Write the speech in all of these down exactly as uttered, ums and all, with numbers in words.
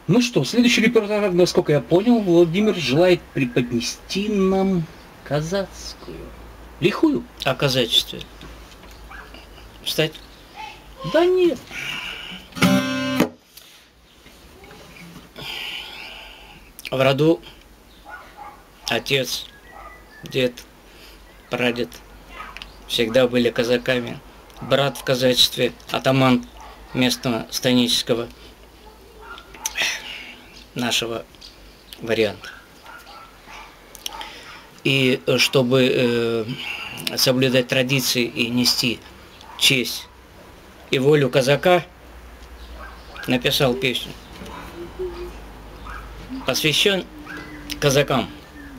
Ну что, следующий репортаж, насколько я понял, Владимир желает преподнести нам казацкую. Лихую? О казачестве. Встать? Да нет. В роду отец, дед, прадед всегда были казаками. Брат в казачестве, атаман местного станического нашего варианта. И чтобы э, соблюдать традиции и нести честь и волю казака, написал песню. Посвящен казакам.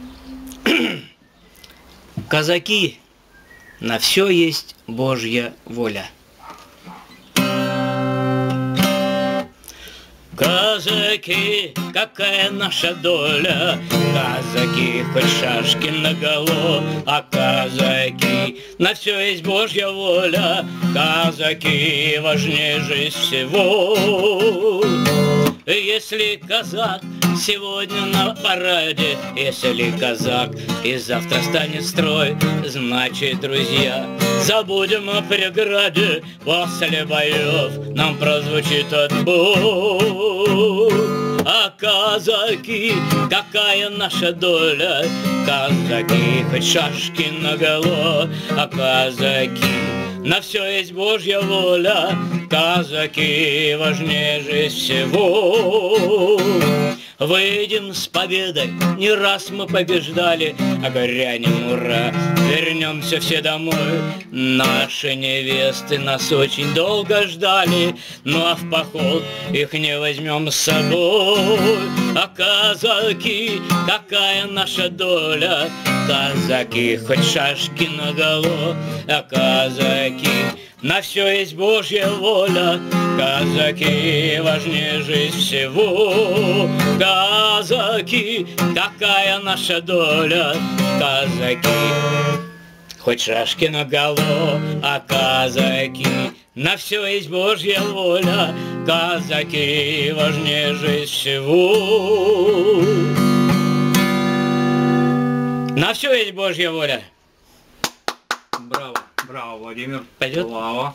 Казаки, на все есть Божья воля. Казаки, какая наша доля, казаки, хоть шашки наголо, а казаки, на все есть Божья воля, казаки важнее жизнь всего. Если казак сегодня на параде, если казак и завтра станет строй, значит, друзья, забудем о преграде, после боев нам прозвучит отбой. А казаки, какая наша доля, казаки, хоть шашки наголо, а казаки, на все есть Божья воля, казаки важнее жизнь всего. Выйдем с победой, не раз мы побеждали, а горянем ура, вернемся все домой. Наши невесты нас очень долго ждали, ну а в поход их не возьмем с собой. А казаки, какая наша доля, казаки, хоть шашки наголо, а казаки, на все есть Божья воля, казаки важнее жизнь всего. Казаки, какая наша доля, казаки, хоть шашки наголо, а казаки, на все есть Божья воля, казаки важнее жизнь всего. На все есть Божья воля. Браво, браво, Владимир. Пойдет? Браво.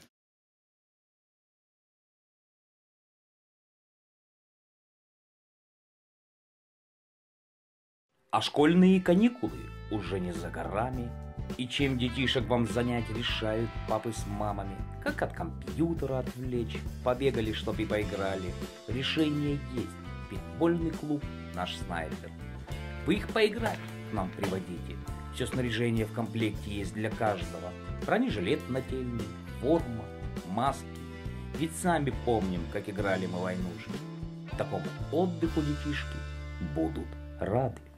А школьные каникулы уже не за горами. И чем детишек вам занять решают папы с мамами? Как от компьютера отвлечь? Побегали, чтоб и поиграли. Решение есть. Пейнтбольный клуб наш снайпер. Вы их поиграть к нам приводите. Все снаряжение в комплекте есть для каждого. Бронежилет нательный, форма, маски. Ведь сами помним, как играли мы войнушки. Такому отдыху детишки будут рады.